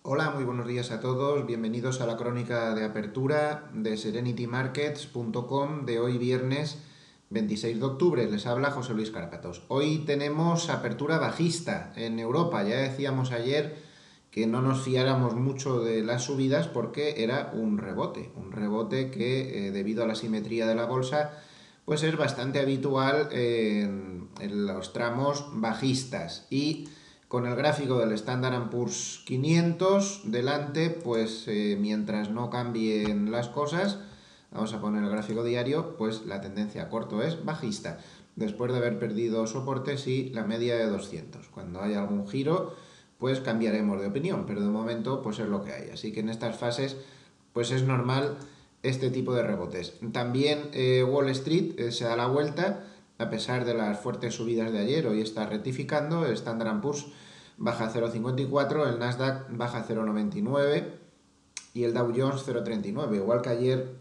Hola, muy buenos días a todos. Bienvenidos a la crónica de apertura de serenitymarkets.com de hoy viernes 26 de octubre. Les habla José Luis Cárpatos. Hoy tenemos apertura bajista en Europa. Ya decíamos ayer que no nos fiáramos mucho de las subidas porque era un rebote que debido a la simetría de la bolsa pues es bastante habitual en los tramos bajistas. Y con el gráfico del Standard & Poor's 500 delante, pues mientras no cambien las cosas, vamos a poner el gráfico diario, pues la tendencia a corto es bajista, después de haber perdido soportes y la media de 200. Cuando haya algún giro, pues cambiaremos de opinión, pero de momento pues es lo que hay. Así que en estas fases pues es normal este tipo de rebotes. También Wall Street se da la vuelta, a pesar de las fuertes subidas de ayer, hoy está rectificando, el Standard & Poor's baja 0,54, el Nasdaq baja 0,99 y el Dow Jones 0,39. Igual que ayer,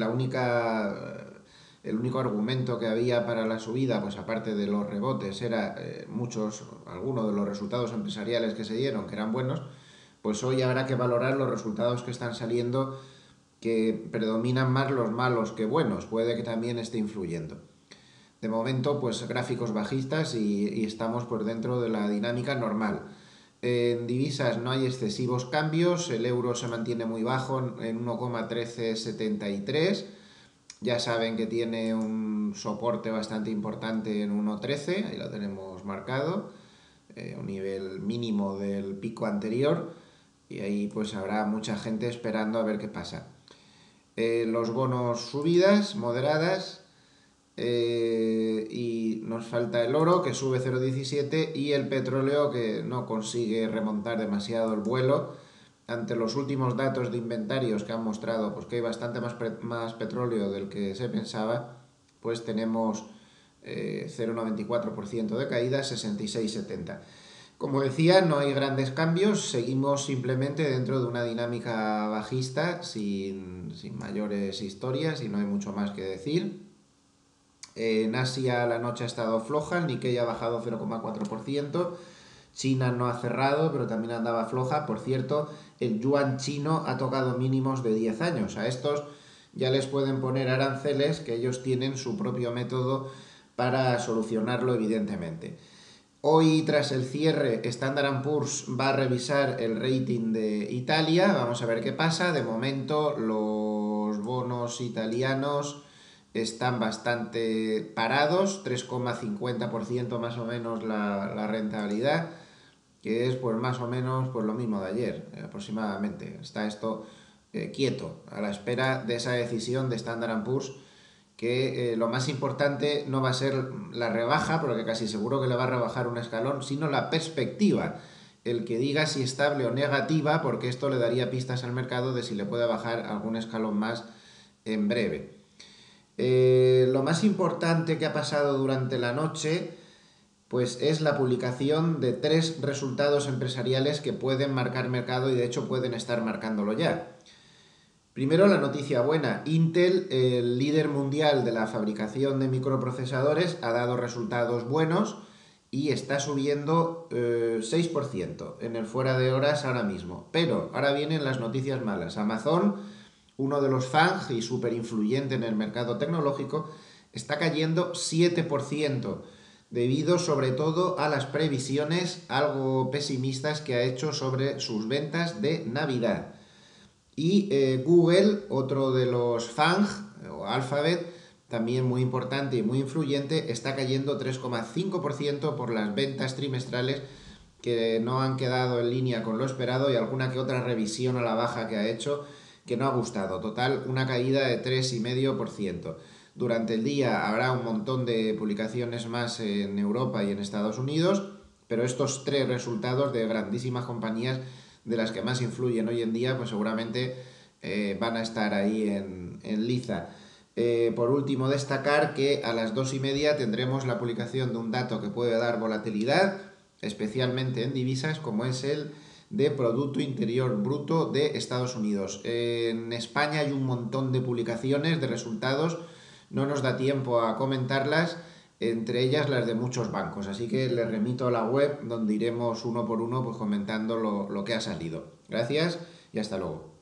el único argumento que había para la subida, pues aparte de los rebotes, era algunos de los resultados empresariales que se dieron, que eran buenos, pues hoy habrá que valorar los resultados que están saliendo, que predominan más los malos que buenos, puede que también esté influyendo. De momento, pues gráficos bajistas y estamos por dentro de la dinámica normal. En divisas no hay excesivos cambios, el euro se mantiene muy bajo en 1,1373. Ya saben que tiene un soporte bastante importante en 1,13, ahí lo tenemos marcado, un nivel mínimo del pico anterior, y ahí pues habrá mucha gente esperando a ver qué pasa. Los bonos subidas moderadas, y nos falta el oro que sube 0,17 y el petróleo que no consigue remontar demasiado el vuelo ante los últimos datos de inventarios que han mostrado pues que hay bastante más petróleo del que se pensaba. Pues tenemos 0,94% de caída, 66,70. Como decía, no hay grandes cambios, seguimos simplemente dentro de una dinámica bajista sin mayores historias y no hay mucho más que decir. En Asia la noche ha estado floja, el Nikkei ha bajado 0,4%, China no ha cerrado, pero también andaba floja. Por cierto, el yuan chino ha tocado mínimos de 10 años. A estos ya les pueden poner aranceles, que ellos tienen su propio método para solucionarlo, evidentemente. Hoy, tras el cierre, Standard & Poor's va a revisar el rating de Italia. Vamos a ver qué pasa. De momento, los bonos italianos están bastante parados, 3,50% más o menos la rentabilidad, que es pues más o menos pues lo mismo de ayer, aproximadamente. Está esto quieto, a la espera de esa decisión de Standard & Poor's, que lo más importante no va a ser la rebaja, porque casi seguro que le va a rebajar un escalón, sino la perspectiva, el que diga si estable o negativa, porque esto le daría pistas al mercado de si le puede bajar algún escalón más en breve. Lo más importante que ha pasado durante la noche pues es la publicación de 3 resultados empresariales que pueden marcar mercado y de hecho pueden estar marcándolo ya. Primero, la noticia buena. Intel, el líder mundial de la fabricación de microprocesadores, ha dado resultados buenos y está subiendo 6% en el fuera de horas ahora mismo. Pero ahora vienen las noticias malas. Amazon, uno de los FANG y súper influyente en el mercado tecnológico, está cayendo 7%, debido sobre todo a las previsiones algo pesimistas que ha hecho sobre sus ventas de Navidad. Y Google, otro de los FANG, o Alphabet, también muy importante y muy influyente, está cayendo 3,5% por las ventas trimestrales que no han quedado en línea con lo esperado y alguna que otra revisión a la baja que ha hecho que no ha gustado. Total, una caída de 3,5%. Durante el día habrá un montón de publicaciones más en Europa y en Estados Unidos, pero estos 3 resultados de grandísimas compañías de las que más influyen hoy en día, pues seguramente van a estar ahí en liza. Por último, destacar que a las 2:30 tendremos la publicación de un dato que puede dar volatilidad, especialmente en divisas, como es el de Producto Interior Bruto de Estados Unidos. En España hay un montón de publicaciones, de resultados, no nos da tiempo a comentarlas. entre ellas las de muchos bancos. Así que les remito a la web donde iremos uno por uno pues comentando lo que ha salido. Gracias y hasta luego.